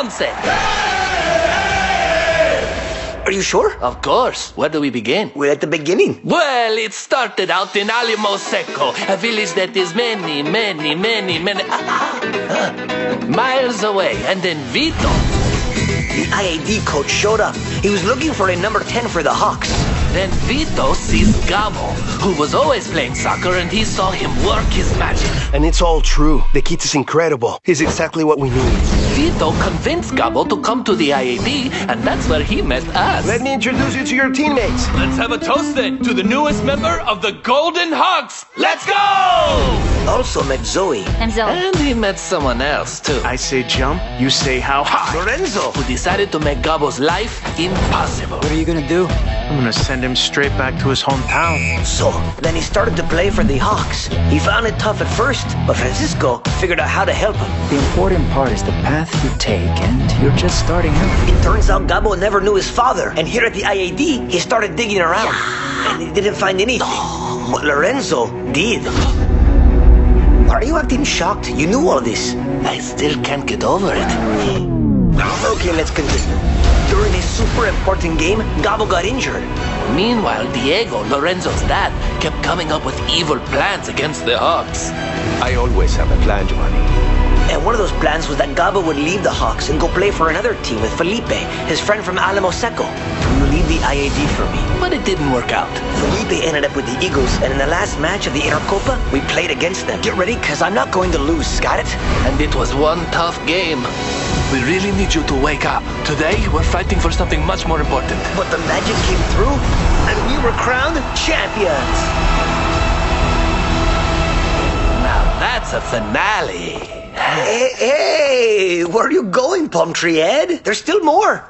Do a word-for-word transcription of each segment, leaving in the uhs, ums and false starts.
once. Are you sure? Of course. Where do we begin? We're at the beginning. Well, it started out in Alimo Seco, a village that is many, many, many, many ah, ah, miles away. And then Vito. The I A D coach showed up. He was looking for a number ten for the Hawks. Then Vito sees Gabo, who was always playing soccer, and he saw him work his magic. And it's all true. The kid is incredible. He's exactly what we need. Vito convinced Gabo to come to the I A D, and that's where he met us. Let me introduce you to your teammates. Let's have a toast then to the newest member of the Golden Hawks. Let's go! Also met Zoe. I'm Zoe. And he met someone else, too. I say jump, you say how high. Lorenzo. Who decided to make Gabo's life impossible. What are you gonna do? I'm gonna send him straight back to his hometown. So, then he started to play for the Hawks. He found it tough at first, but Francisco figured out how to help him. The important part is the path you take, and you're just starting out. It turns out Gabo never knew his father, and here at the I A D, he started digging around. And he didn't find anything. But Lorenzo did. Why are you acting shocked? You knew all this. I still can't get over it. Okay, let's continue. During a super important game, Gabo got injured. Meanwhile, Diego, Lorenzo's dad, kept coming up with evil plans against the Hawks. I always have a plan, Giovanni. And one of those plans was that Gabo would leave the Hawks and go play for another team with Felipe, his friend from Alamo Seco. You leave the I A D for me. But it didn't work out. Felipe ended up with the Eagles, and in the last match of the Intercopa, we played against them. Get ready, because I'm not going to lose, got it? And it was one tough game. We really need you to wake up. Today, we're fighting for something much more important. But the magic came through, and we were crowned champions. Now that's a finale. Hey, hey, where are you going, Palm Tree Head? There's still more.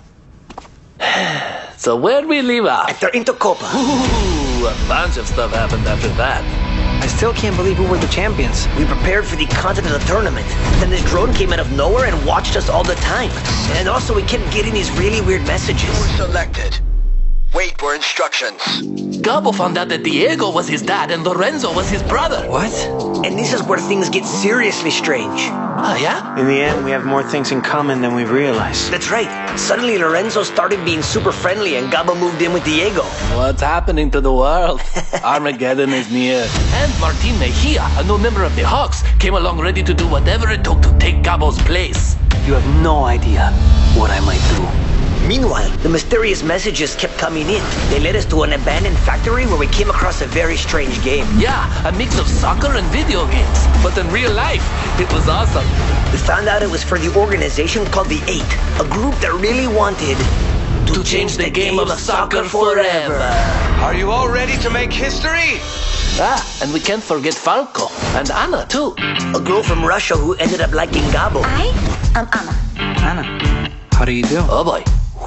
So where'd we leave off? At their Intercopa. Ooh, a bunch of stuff happened after that. I still can't believe we were the champions. We prepared for the Continental Tournament. Then this drone came out of nowhere and watched us all the time. And also we kept getting these really weird messages. Selected. Wait for instructions. Gabo found out that Diego was his dad and Lorenzo was his brother. What? And this is where things get seriously strange. Oh, yeah? In the end, we have more things in common than we realize. That's right. Suddenly Lorenzo started being super friendly and Gabo moved in with Diego. What's happening to the world? Armageddon is near. And Martin Mejia, a new member of the Hawks, came along ready to do whatever it took to take Gabo's place. You have no idea what I might do. Meanwhile, the mysterious messages kept coming in. They led us to an abandoned factory where we came across a very strange game. Yeah, a mix of soccer and video games. But in real life, it was awesome. We found out it was for the organization called the Eight, a group that really wanted To, to change the, the game, game of soccer forever. Are you all ready to make history? Ah, and we can't forget Falco. And Anna, too. A girl from Russia who ended up liking Gabo. I am Anna. Anna, how do you do? Oh, boy.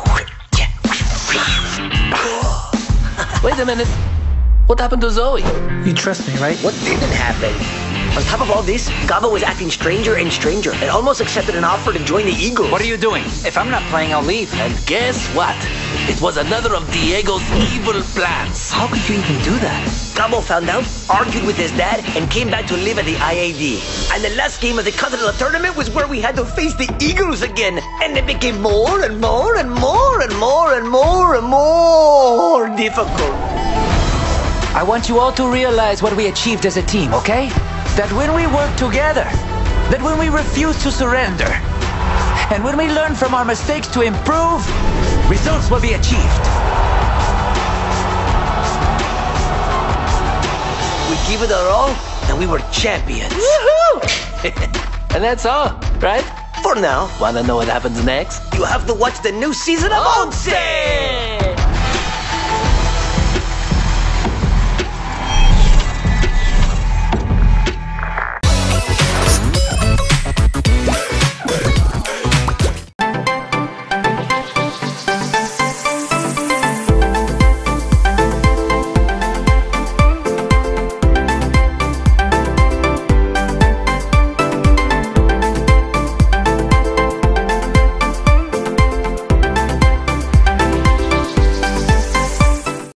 Wait a minute. What happened to Zoe? You trust me, right? What didn't happen? On top of all this, Gabo was acting stranger and stranger and almost accepted an offer to join the Eagles. What are you doing? If I'm not playing, I'll leave. And guess what? It was another of Diego's evil plans. How could you even do that? Gabo found out, argued with his dad, and came back to live at the I A D. And the last game of the Continental Tournament was where we had to face the Eagles again. And it became more and more and more and more and more and more difficult. I want you all to realize what we achieved as a team, okay? That when we work together, that when we refuse to surrender, and when we learn from our mistakes to improve, results will be achieved. We gave it our all, and we were champions. Woohoo! And that's all, right? For now. Wanna know what happens next? You have to watch the new season of Once!